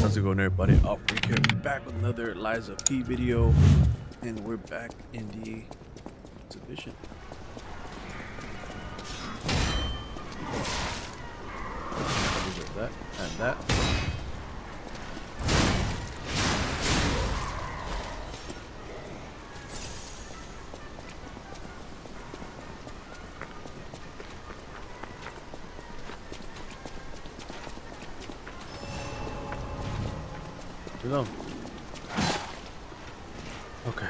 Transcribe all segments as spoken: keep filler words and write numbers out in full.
How's it going, everybody? AlphaRique here. We're back with another Liza P video, and we're back in the exhibition. That and that. No. Okay.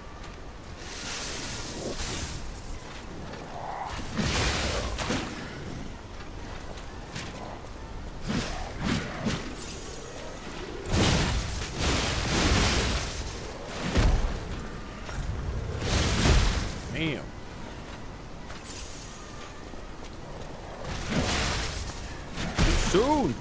Damn. Too soon.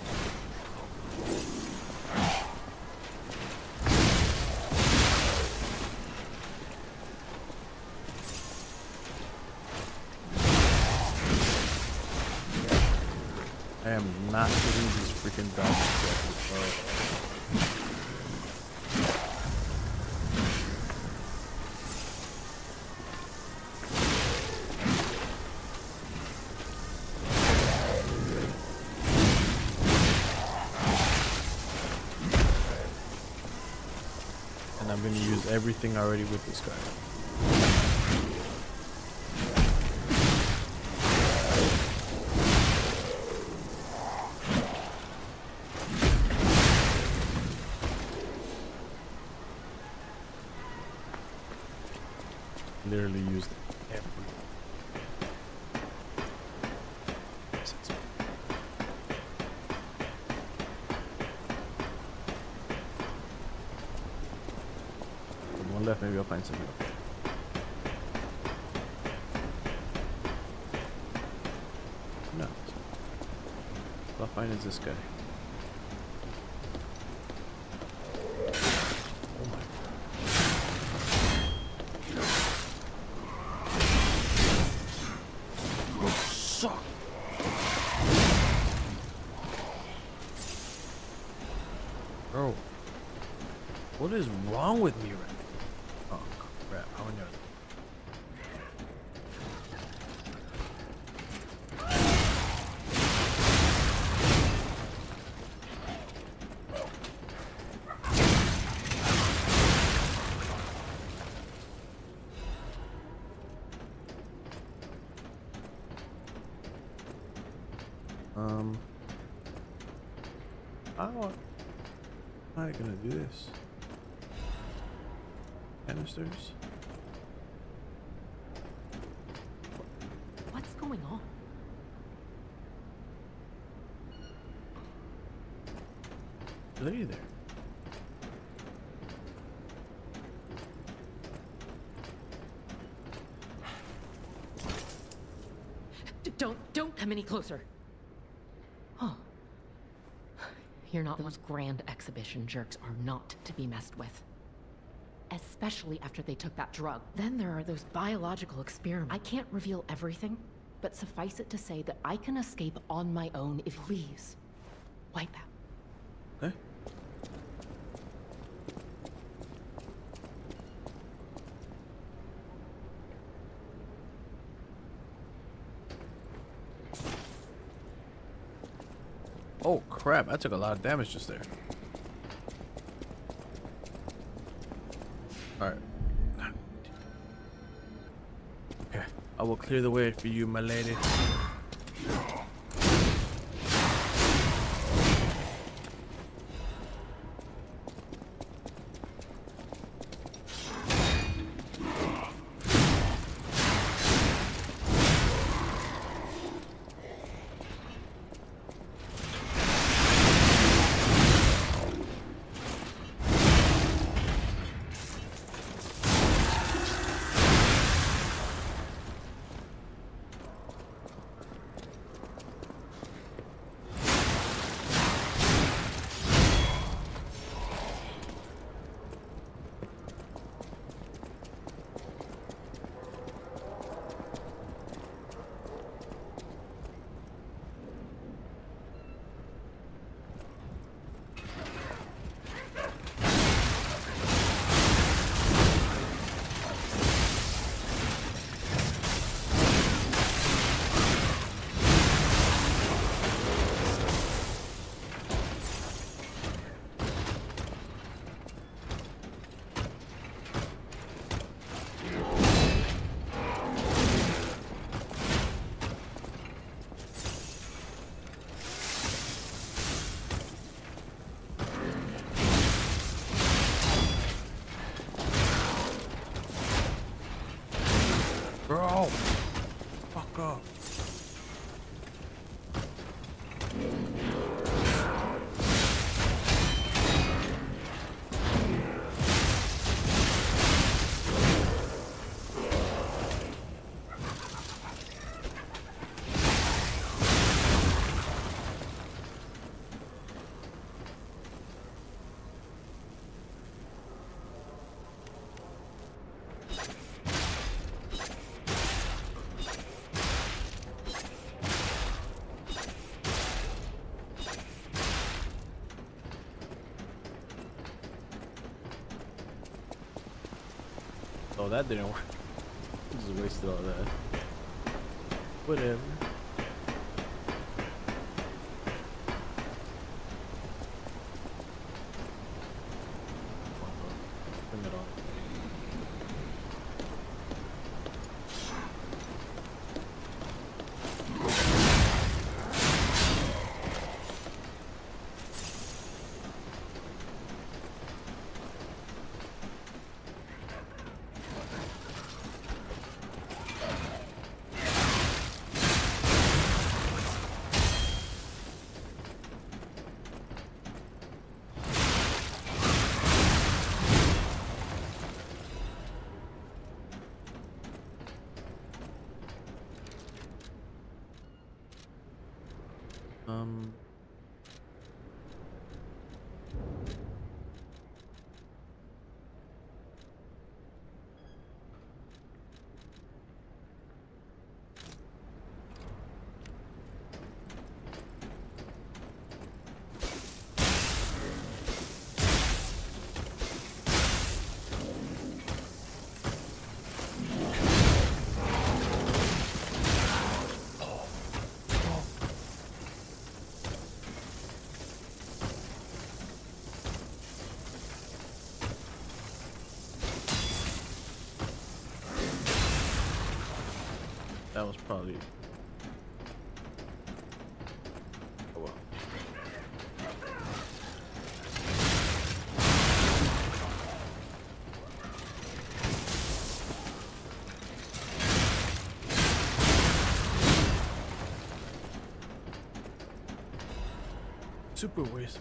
I am not getting these freaking dogs correctly. And I'm going to use everything already with this guy. Literally used every. One left, maybe I'll find something. No. What I'll find is this guy. Bro, what is wrong with me right now? Oh crap, how many Um I don't How am I gonna do this? Canisters? What's going on? Lady there. D- don't, don't come any closer. Oh. You're not those grand exhibition jerks are not to be messed with. Especially after they took that drug. Then there are those biological experiments. I can't reveal everything, but suffice it to say that I can escape on my own if please. Wipe out. Okay. Oh crap, I took a lot of damage just there. Alright. Okay, I will clear the way for you, my lady. Girl! Fuck off. Oh, that didn't work. Just wasted all that. Whatever. Bring it on. Um. That was probably. Oh well. Super waste.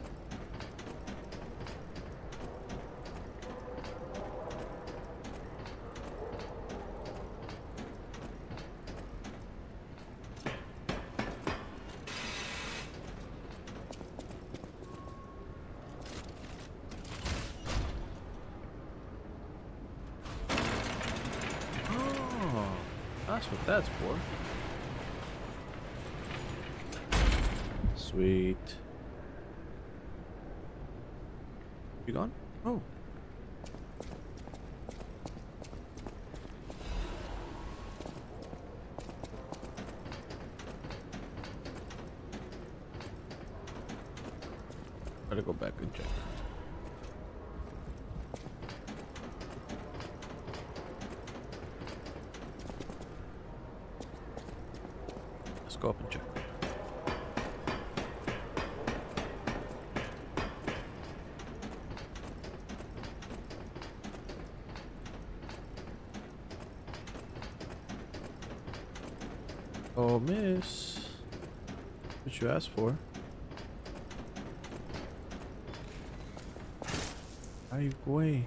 That's what that's for. Sweet. You gone? Oh. Gotta go back and check. Let's go up and check. Oh, miss. What you asked for? How you going?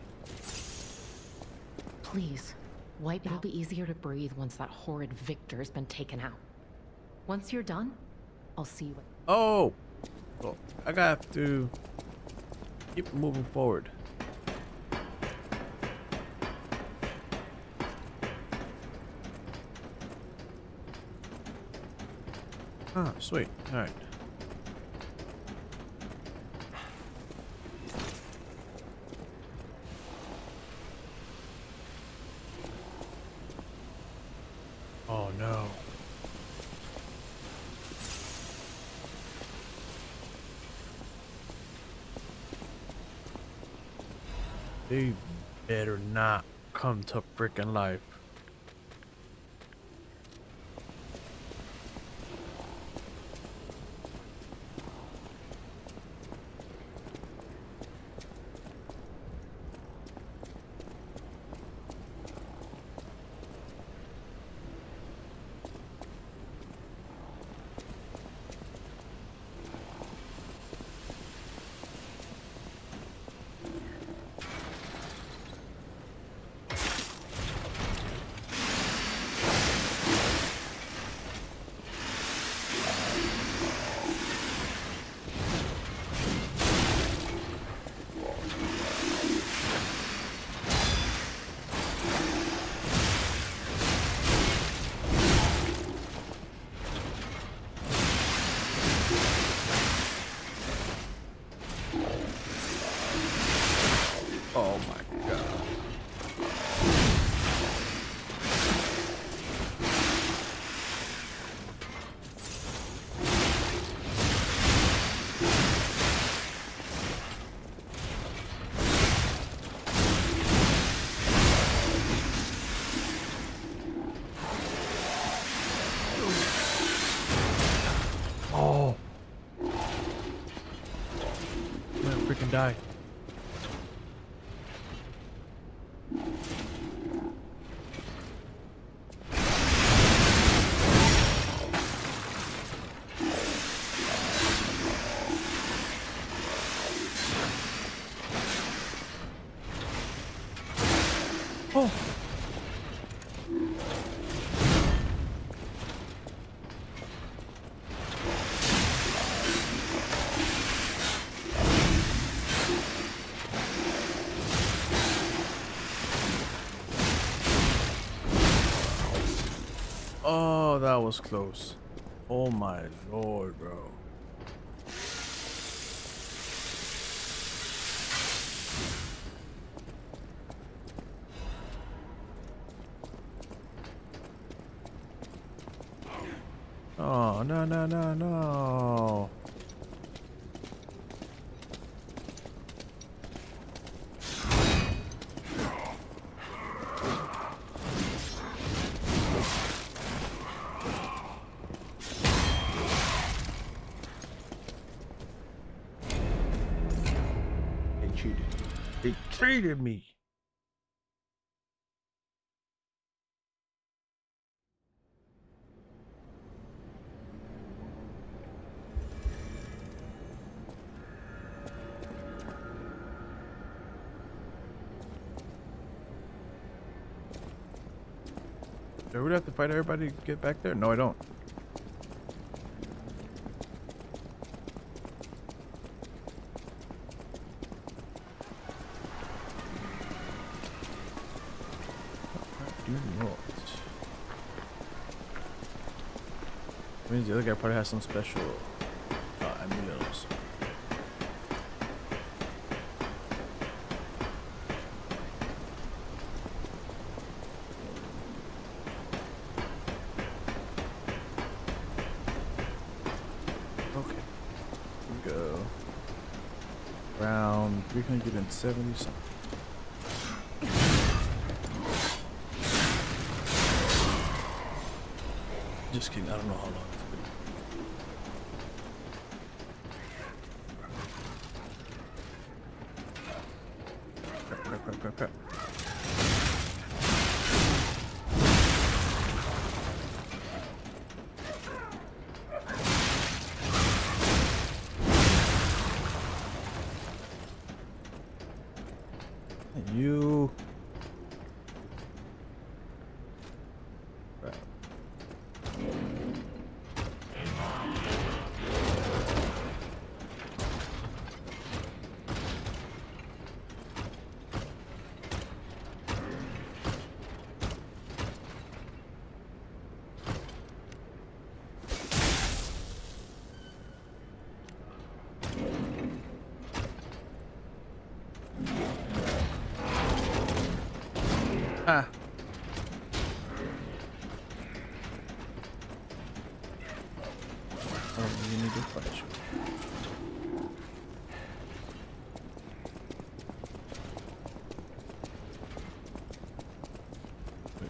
Please, wipe out. It'll be easier to breathe once that horrid Victor's been taken out. Once you're done, I'll see you. Oh! Well, I got to keep moving forward. Ah, sweet. All right. Oh no. They better not come to freaking life. freaking die. Oh. Oh, that was close. Oh my lord, bro. Oh, no, no, no, no. They cheated. They cheated me. Do I really have to fight everybody to get back there? No, I don't. Do not. Means the other guy probably has some special uh, amulets. Okay, here we go. Round three hundred seventy something. Just kidding, I don't know how long it's been. Crap, crap, crap, crap, crap. And you. Ah. I don't really need to fight you. Wait.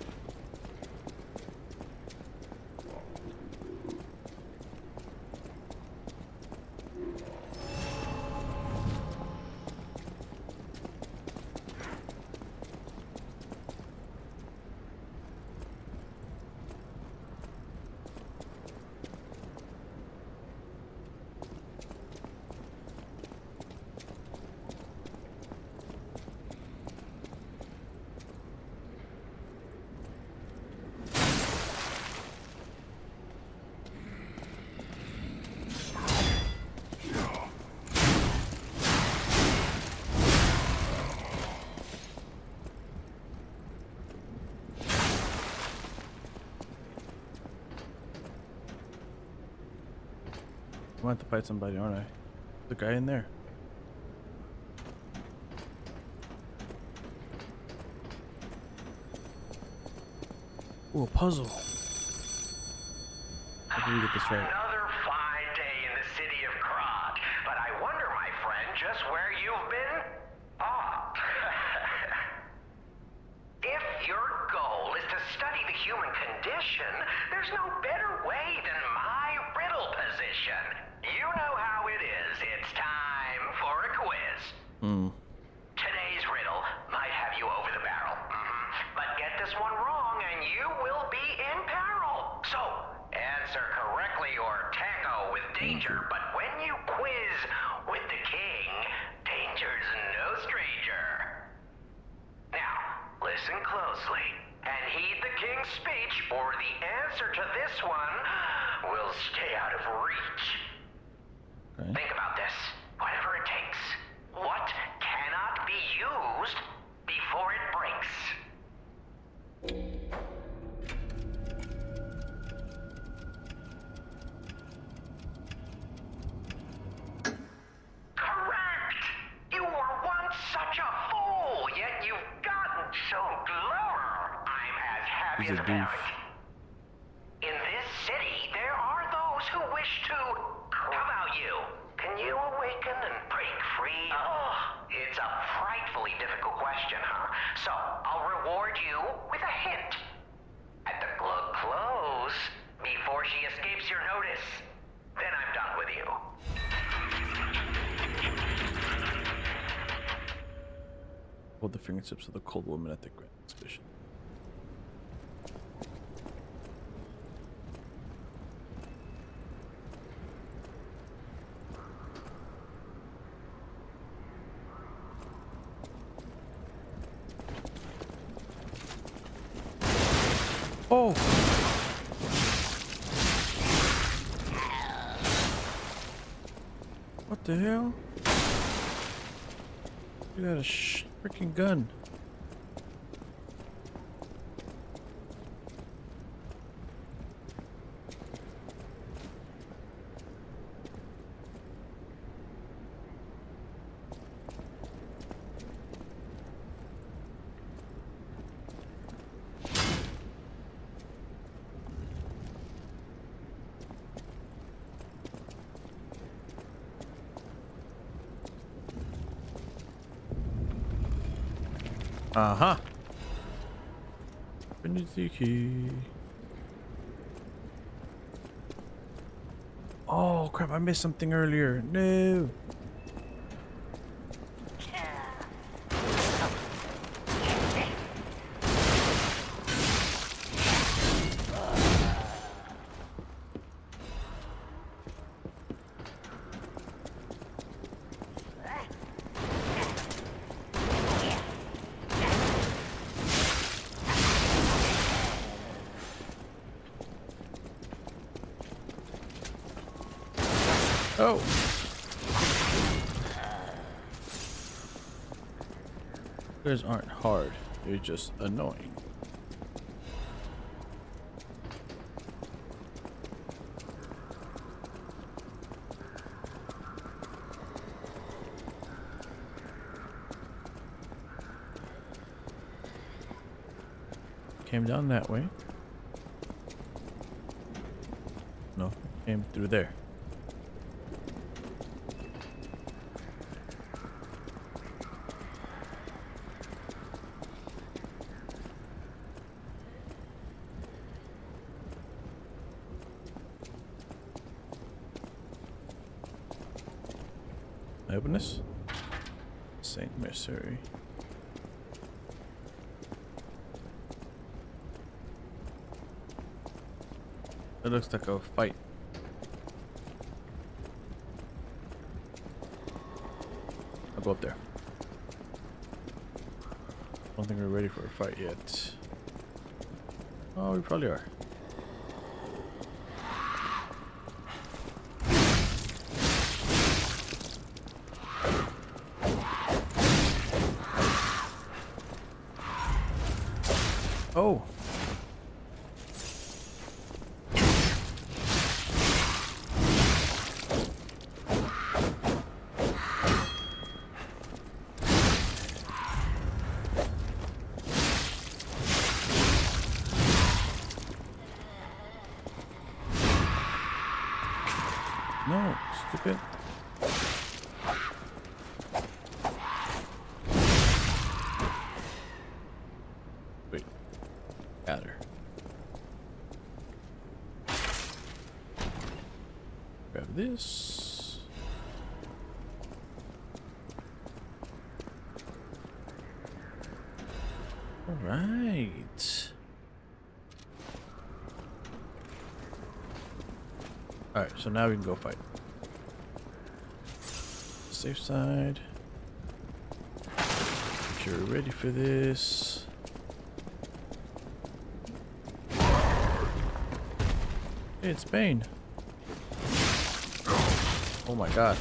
I want to fight somebody, aren't I? The guy in there. Ooh, a puzzle. How do we get this right? Another fine day in the city of Krat, but I wonder, my friend, just where you've been? Ah. If your goal is to study the human condition, there's no better way than my riddle position. You know how it is. It's time for a quiz. is. Hmm. Today's riddle might have you over the barrel. Mm-hmm. But get this one wrong and you will be in peril. So, answer correctly or tango with danger. But when you quiz with the king, danger's no stranger. Now, listen closely and heed the king's speech, or the answer to this one will stay out of reach. Okay. Think about this. Whatever it takes. What cannot be used before it breaks? Correct! You were once such a fool, yet you've gotten so clever. I'm as happy He's as a a doof. parrot. In this city, there are those who wish to about you. Can you awaken and break free? Oh, it's a frightfully difficult question, huh? So, I'll reward you with a hint. At the glug close, before she escapes your notice, then I'm done with you. Hold the fingertips of the cold woman at the Grand Exhibition. Oh! What the hell? You got a sh freaking gun. Uh-huh. Infinity key. Oh crap, I missed something earlier. No. Oh. Those aren't hard. They're just annoying. Came down that way. No, came through there. Open this. Saint Missouri. It looks like a fight. I'll go up there. I don't think we're ready for a fight yet. Oh, we probably are. Oh. No, stupid. Wait. Got her. Grab this. right. Alright, so now we can go fight. Safe side. Make sure we're ready for this. Hey, it's Bane. Oh my god.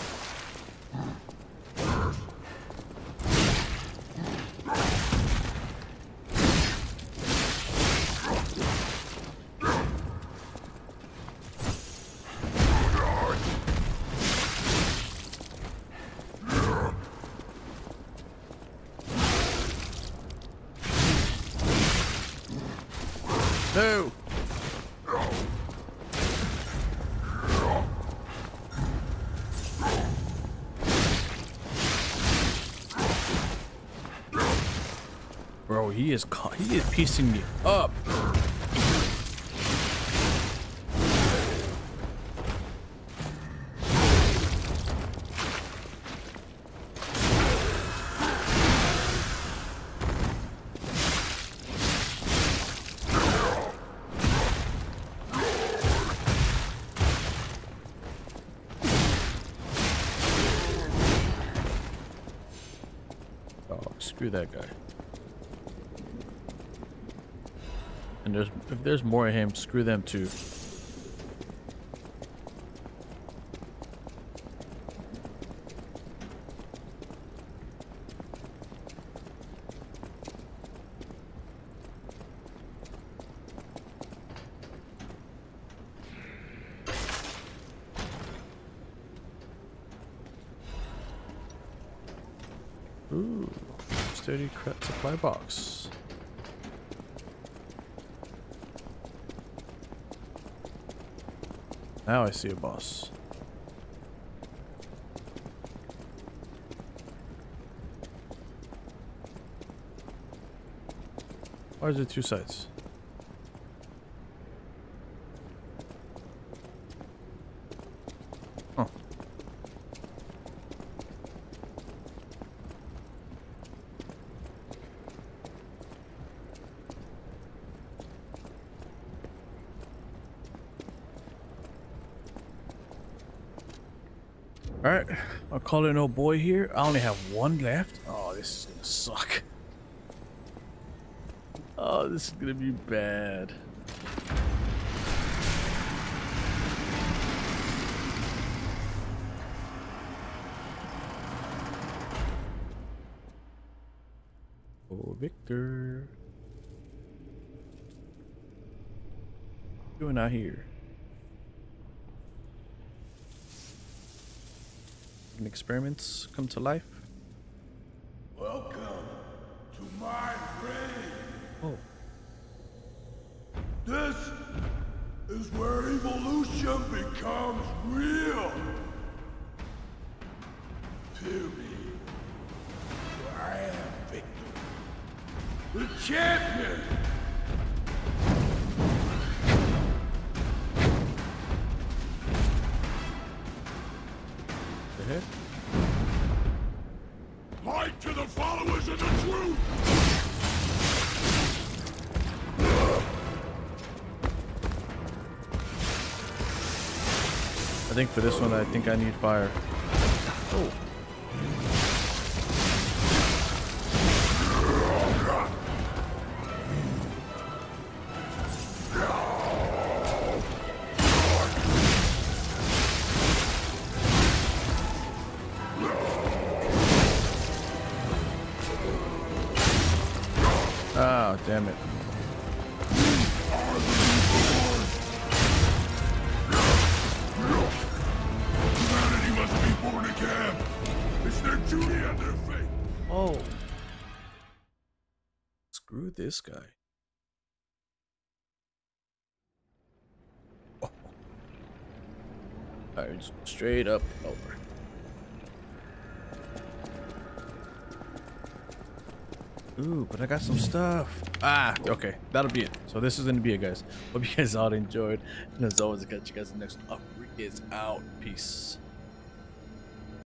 No! Bro, he is he is piecing me up. Oh, screw that guy. And there's if there's more of him, screw them too. Ooh, sturdy Krat supply box. Now I see a boss. Why is it two sides? Huh. Alright, I'll call it an old boy here. I only have one left. Oh, this is gonna suck. Oh, this is gonna be bad. Oh, Victor. What are you doing out here? And experiments come to life. Welcome to my reign. Oh. This is where evolution becomes real. Period. I am Victor, the champion. Heck? Light to the followers of the truth! I think for this one, I think I need fire. Oh. Oh, damn it. Humanity must be born again. It's their duty and their fate. Oh. Screw this guy. Oh. Alright, just straight up over. Ooh, but I got some stuff. Ah, okay. That'll be it. So this is gonna be it, guys. Hope you guys all enjoyed. And as always, I'll catch you guys in the next one. AlphaRique is out. Peace.